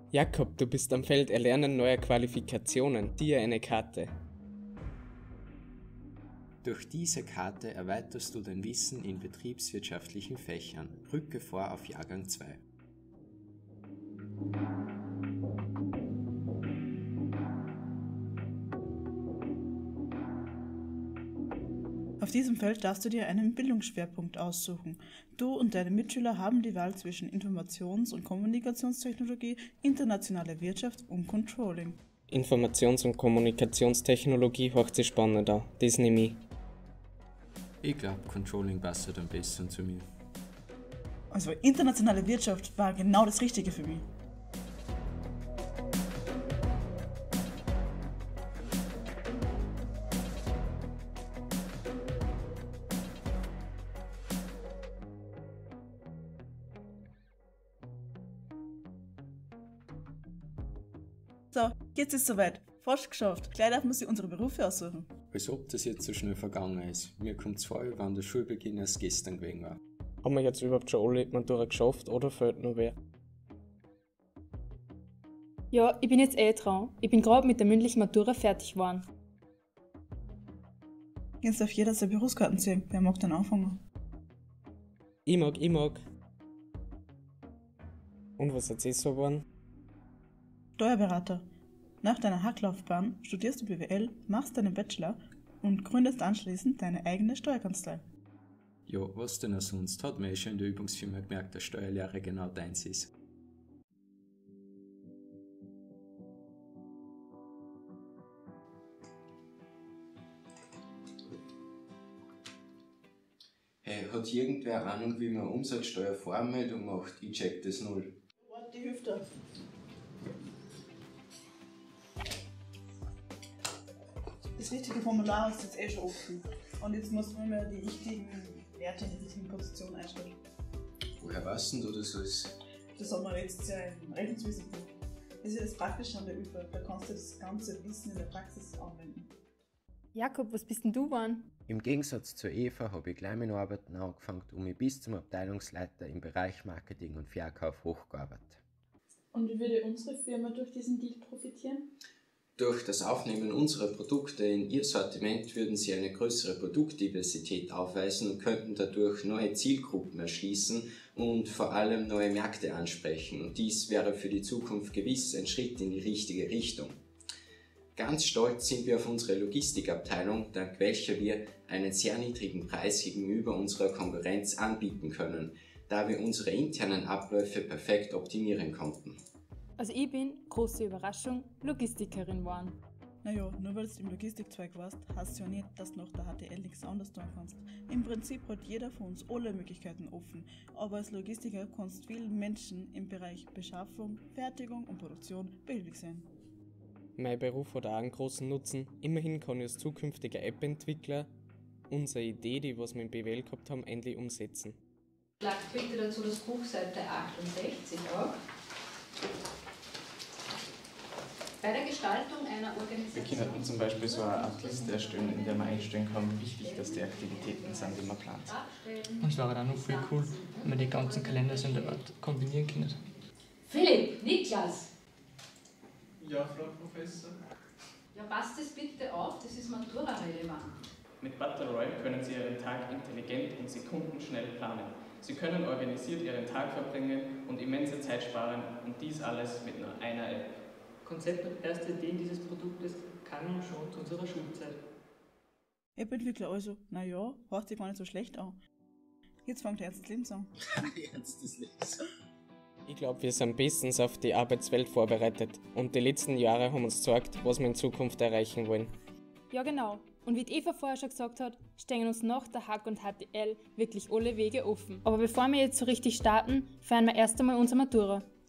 Jakob, du bist am Feld Erlernen neuer Qualifikationen. Siehe eine Karte. Durch diese Karte erweiterst du dein Wissen in betriebswirtschaftlichen Fächern. Rücke vor auf Jahrgang 2. Auf diesem Feld darfst du dir einen Bildungsschwerpunkt aussuchen. Du und deine Mitschüler haben die Wahl zwischen Informations- und Kommunikationstechnologie, internationale Wirtschaft und Controlling. Informations- und Kommunikationstechnologie hört sich spannend an. Das nehme ich. Ich glaube, Controlling passt am besten zu mir. Also internationale Wirtschaft war genau das Richtige für mich. So, jetzt ist es soweit. Fast geschafft. Gleich darf man sich unsere Berufe aussuchen. Als ob das jetzt so schnell vergangen ist. Mir kommt es vor, wann der Schulbeginn erst gestern gewesen war. Haben wir jetzt überhaupt schon alle die Matura geschafft oder fehlt noch wer? Ja, ich bin jetzt dran. Ich bin gerade mit der mündlichen Matura fertig geworden. Jetzt darf jeder seine Berufskarten ziehen. Wer mag dann anfangen? Ich mag. Und was ist jetzt so geworden? Steuerberater. Nach deiner Hacklaufbahn studierst du BWL, machst deinen Bachelor und gründest anschließend deine eigene Steuerkanzlei. Ja, was denn auch sonst? Hat man schon in der Übungsfirma gemerkt, dass Steuerlehre genau deins ist. Hey, hat irgendwer Ahnung, wie man Umsatzsteuervoranmeldung macht? Ich check das null. Warte, die Hüfte. Das richtige Formular ist jetzt schon offen. Und jetzt muss man mir die richtigen Werte in die richtigen Position einstellen. Woher weißt denn du das alles? Das haben wir jetzt ja im Rechnungswesen gemacht. Das ist ja das Praktische an der ÜFA. Da kannst du das ganze Wissen in der Praxis anwenden. Jakob, was bist denn du geworden? Im Gegensatz zur Eva habe ich gleich mit Arbeiten angefangen und mich bis zum Abteilungsleiter im Bereich Marketing und Verkauf hochgearbeitet. Und wie würde unsere Firma durch diesen Deal profitieren? Durch das Aufnehmen unserer Produkte in Ihr Sortiment würden Sie eine größere Produktdiversität aufweisen und könnten dadurch neue Zielgruppen erschließen und vor allem neue Märkte ansprechen. Und dies wäre für die Zukunft gewiss ein Schritt in die richtige Richtung. Ganz stolz sind wir auf unsere Logistikabteilung, dank welcher wir einen sehr niedrigen Preis gegenüber unserer Konkurrenz anbieten können, da wir unsere internen Abläufe perfekt optimieren konnten. Also ich bin, große Überraschung, Logistikerin geworden. Naja, nur weil du im Logistikzweig warst, heißt es ja nicht, dass du nach der HTL nichts anderes tun kannst. Im Prinzip hat jeder von uns alle Möglichkeiten offen, aber als Logistiker kannst du vielen Menschen im Bereich Beschaffung, Fertigung und Produktion behilflich sein. Mein Beruf hat auch einen großen Nutzen. Immerhin kann ich als zukünftiger App-Entwickler unsere Idee, die was wir im BWL gehabt haben, endlich umsetzen. Schlagt bitte dazu das Buch Seite 68 auf. Bei der Gestaltung einer Organisation... Wir können zum Beispiel so eine Artliste erstellen, in der man einstellen kann, wie wichtig dass die Aktivitäten sind, die man plant. Und es wäre dann auch noch viel cool, wenn man die ganzen Kalender so in der Art kombinieren kann. Philipp, Niklas! Ja, Frau Professor. Ja, passt das bitte auf, das ist Matura-relevant. Mit Butterroy können Sie Ihren Tag intelligent und sekundenschnell planen. Sie können organisiert Ihren Tag verbringen und immense Zeit sparen und dies alles mit nur einer App. Konzept und erste Ideen dieses Produktes kamen schon zu unserer Schulzeit. App-Entwickler also, naja, hört sich gar nicht so schlecht an. Jetzt fängt der Ernst des Lebens an. Ernst des Lebens. Ich glaube, wir sind bestens auf die Arbeitswelt vorbereitet und die letzten Jahre haben uns gezeigt, was wir in Zukunft erreichen wollen. Ja genau. Und wie die Eva vorher schon gesagt hat, stehen uns nach der Hack und HTL wirklich alle Wege offen. Aber bevor wir jetzt so richtig starten, feiern wir erst einmal unsere Matura.